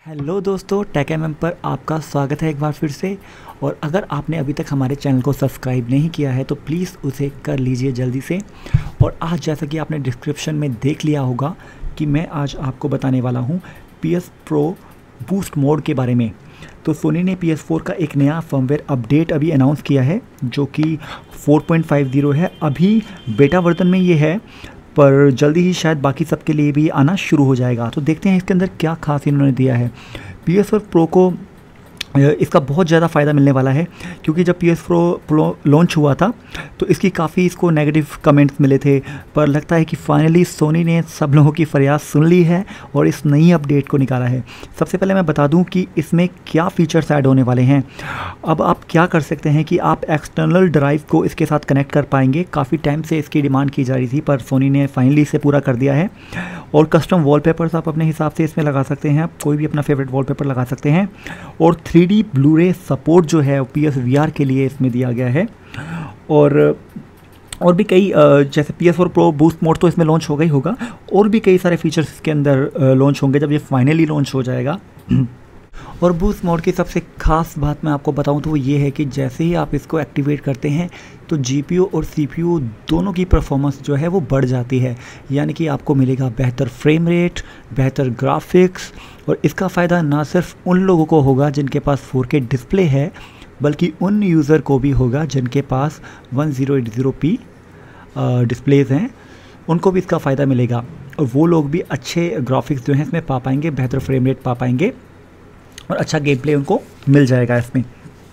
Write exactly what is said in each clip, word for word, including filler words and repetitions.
Hello दोस्तों, take M M पर आपका स्वागत है एक बार फिर से। और अगर आपने अभी तक हमारे चैनल को सब्सक्राइब नहीं किया है तो प्लीज़ उसे कर लीजिए जल्दी से। और आज जैसा कि आपने डिस्क्रिप्शन में देख लिया होगा कि मैं आज आपको बताने वाला हूँ P S pro boost mode के बारे में। तो सोनी ने पी एस फोर का एक नया फर्मवेयर अपडेट अभी अनाउंस किया है जो कि फोर पॉइंट फाइव ज़ीरो है। अभी बेटा वर्जन में ये है, पर जल्दी ही शायद बाकी सबके लिए भी आना शुरू हो जाएगा। तो देखते हैं इसके अंदर क्या खास इन्होंने दिया है। पी एस फोर प्रो को इसका बहुत ज़्यादा फ़ायदा मिलने वाला है, क्योंकि जब P S four pro launch हुआ था तो इसकी काफ़ी इसको नेगेटिव कमेंट्स मिले थे, पर लगता है कि फाइनली सोनी ने सब लोगों की फरियाद सुन ली है और इस नई अपडेट को निकाला है। सबसे पहले मैं बता दूं कि इसमें क्या फ़ीचर्स ऐड होने वाले हैं। अब आप क्या कर सकते हैं कि आप एक्सटर्नल ड्राइव को इसके साथ कनेक्ट कर पाएंगे। काफ़ी टाइम से इसकी डिमांड की जा रही थी, पर सोनी ने फाइनली इसे पूरा कर दिया है। और कस्टम वॉलपेपर्स आप अपने हिसाब से इसमें लगा सकते हैं, आप कोई भी अपना फेवरेट वॉलपेपर लगा सकते हैं। और थ्री डी ब्लू-रे सपोर्ट जो है पी एस वी आर के लिए इसमें दिया गया है। और और भी कई जैसे P S four pro boost mode तो इसमें लॉन्च हो गई होगा, और भी कई सारे फीचर्स इसके अंदर लॉन्च होंगे जब ये फाइनली लॉन्च हो जाएगा। और बूस्ट मोड की सबसे खास बात मैं आपको बताऊं तो वो ये है कि जैसे ही आप इसको एक्टिवेट करते हैं तो जी पी यू और सी पी यू दोनों की परफॉर्मेंस जो है वो बढ़ जाती है। यानी कि आपको मिलेगा बेहतर फ्रेम रेट, बेहतर ग्राफिक्स। और इसका फ़ायदा ना सिर्फ उन लोगों को होगा जिनके पास फोर के डिस्प्ले है, बल्कि उन यूज़र को भी होगा जिनके पास one zero eight zero P displays हैं, उनको भी इसका फ़ायदा मिलेगा। और वो लोग भी अच्छे ग्राफिक्स जो हैं इसमें पा पाएंगे, बेहतर फ्रेम रेट पा पाएंगे और अच्छा गेम प्ले उनको मिल जाएगा इसमें।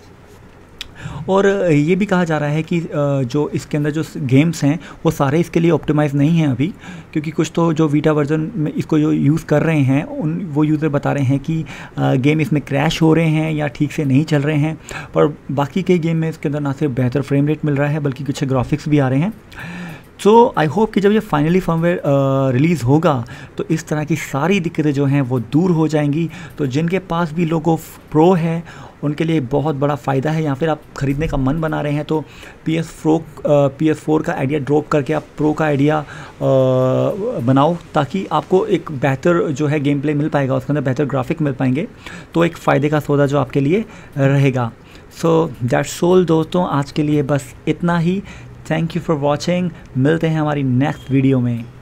और ये भी कहा जा रहा है कि जो इसके अंदर जो गेम्स हैं वो सारे इसके लिए ऑप्टिमाइज़ नहीं हैं अभी, क्योंकि कुछ तो जो वीटा वर्जन में इसको जो यूज़ कर रहे हैं उन वो यूज़र बता रहे हैं कि गेम इसमें क्रैश हो रहे हैं या ठीक से नहीं चल रहे हैं। पर बाकी के गेम में इसके अंदर ना सिर्फ बेहतर फ्रेम रेट मिल रहा है बल्कि कुछ ग्राफिक्स भी आ रहे हैं। सो आई होप कि जब ये फाइनली फर्मवेयर रिलीज़ होगा तो इस तरह की सारी दिक्कतें जो हैं वो दूर हो जाएंगी। तो जिनके पास भी लोगो प्रो है उनके लिए बहुत बड़ा फ़ायदा है, या फिर आप ख़रीदने का मन बना रहे हैं तो P S pro P S four का आइडिया ड्रॉप करके आप प्रो का आइडिया बनाओ, ताकि आपको एक बेहतर जो है गेम प्ले मिल पाएगा, उसके अंदर बेहतर ग्राफिक मिल पाएंगे। तो एक फ़ायदे का सौदा जो आपके लिए रहेगा। सो दैट्स ऑल दोस्तों, आज के लिए बस इतना ही। Thank you for watching. मिलते हैं हमारी नेक्स्ट वीडियो में।